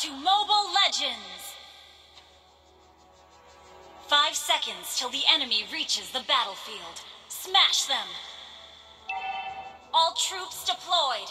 to Mobile Legends! 5 seconds till the enemy reaches the battlefield. Smash them! All troops deployed!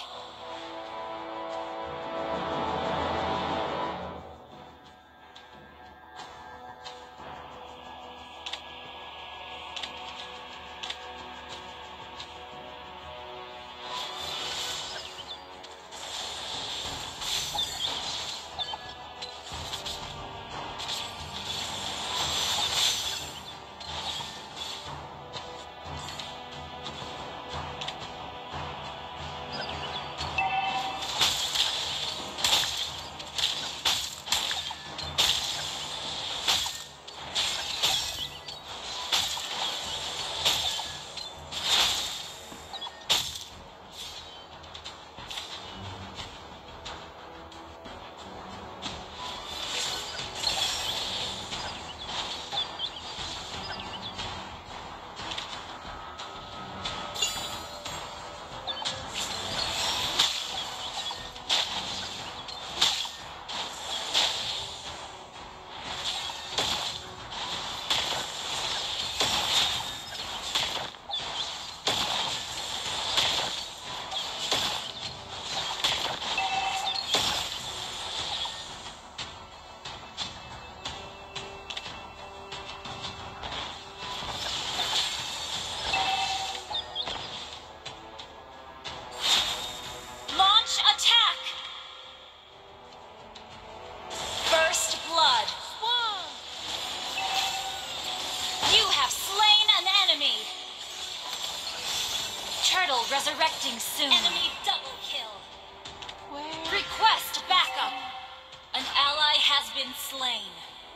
Resurrecting soon. Enemy double kill. Where? Request backup. An ally has been slain.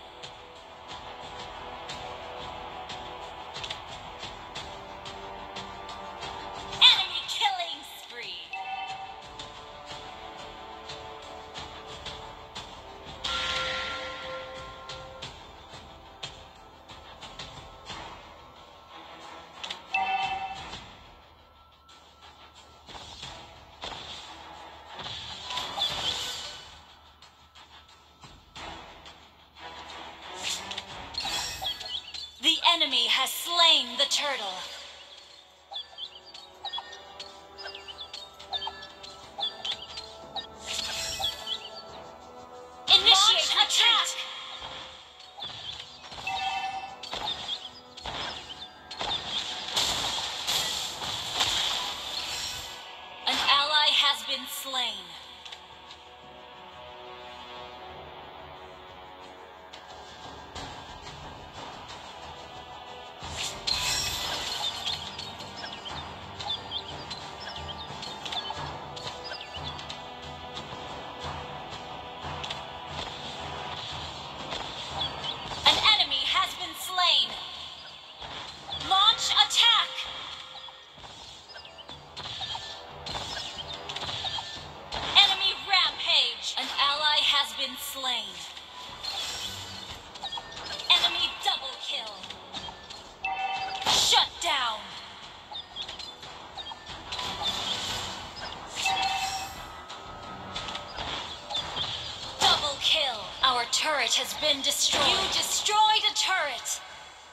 Enemy killing spree. The enemy has slain the turtle. Initiate attack! An ally has been slain. Been slain. Enemy double kill. Shut down. Double kill. Our turret has been destroyed. You destroyed a turret.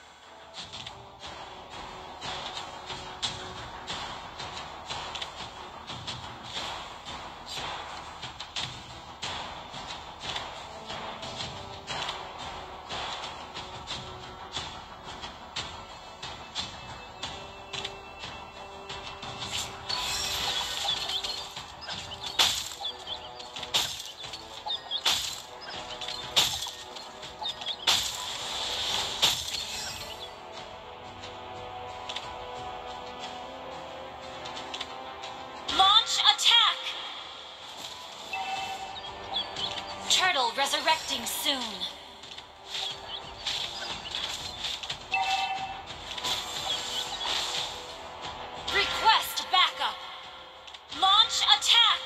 Turtle resurrecting soon. Request backup. Launch attack.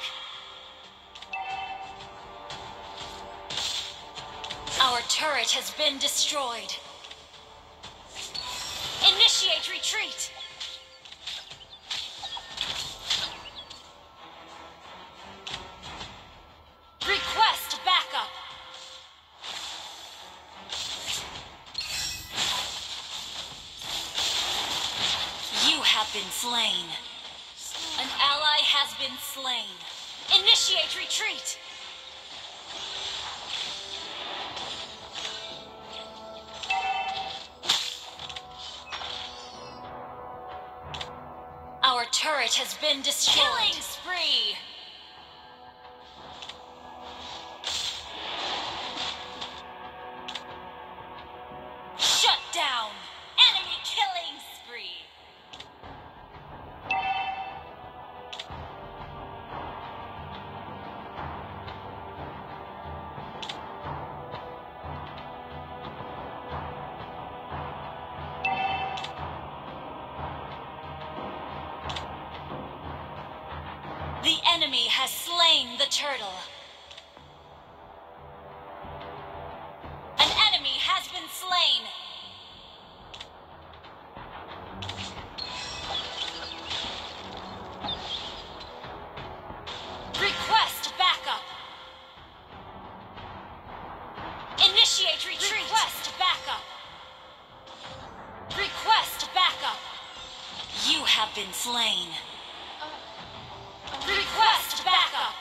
Our turret has been destroyed. Initiate retreat. Request backup. been slain. An ally has been slain. Initiate retreat! Our turret has been destroyed. Killing spree! Shut down! Enemy killing spree! The enemy has slain the turtle. An enemy has been slain. Request backup. Initiate retreat. Request backup. Request backup. You have been slain. Request backup!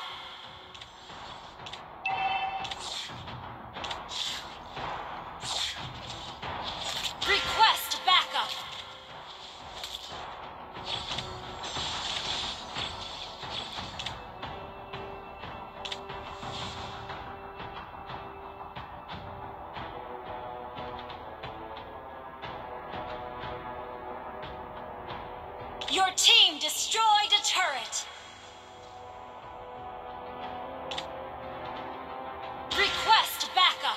Request backup! Your team destroyed a turret! Request backup!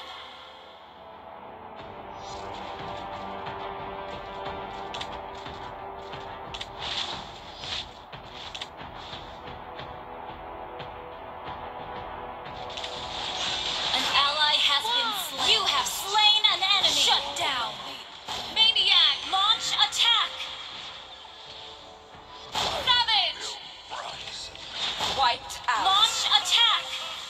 An ally has been slain. You have slain an enemy! Shut down! Maniac! Launch attack! Savage! Wiped out! Launch attack!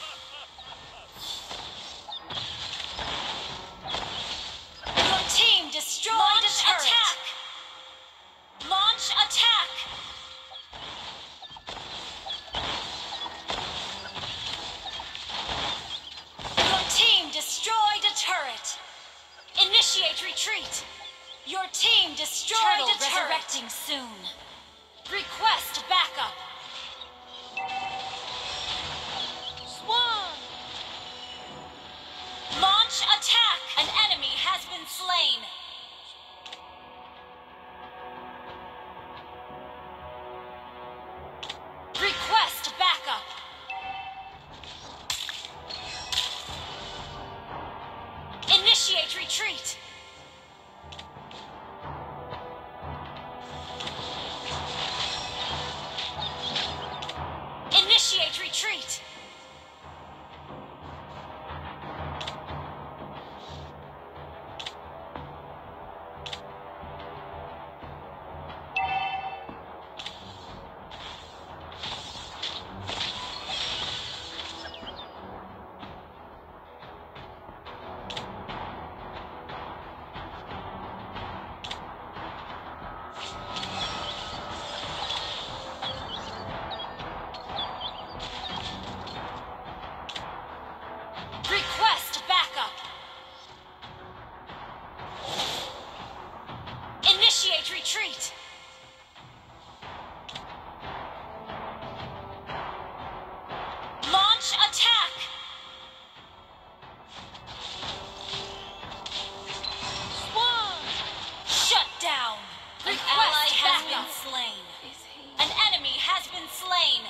Team destroyed a turret. Attack. Launch attack. Your team destroyed a turret. Initiate retreat. Your team destroyed a turret. Resurrecting soon. Request backup. Swan. Launch attack. An enemy has been slain. Request backup. Initiate retreat. Initiate retreat. Request backup. Initiate retreat. Launch attack. Swan. Shut down. An ally has been slain. An enemy has been slain.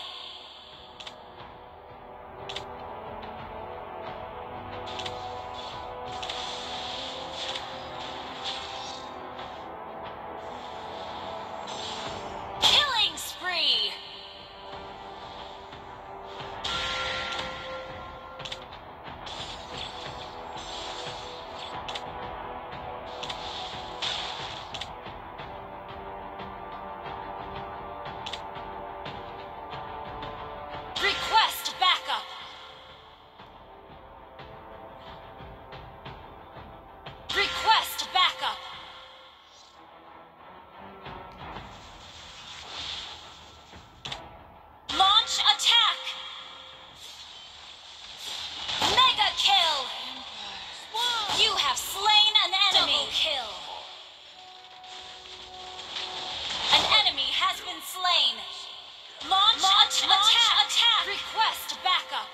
Launch attack. Request backup.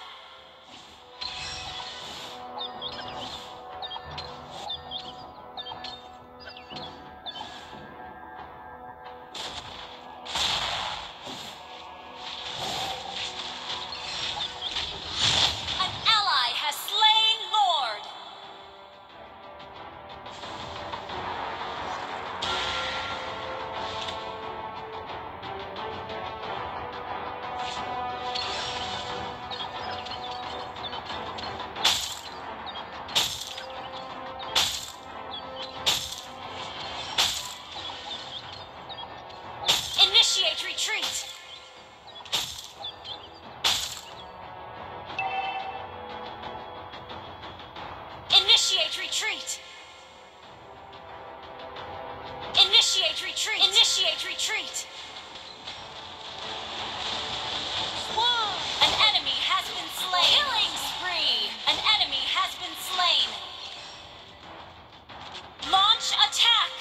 An ally has slain Lord. Initiate retreat. Initiate retreat. Initiate retreat. Initiate retreat. Whoa. An enemy has been slain. Killing spree. An enemy has been slain. Launch attack.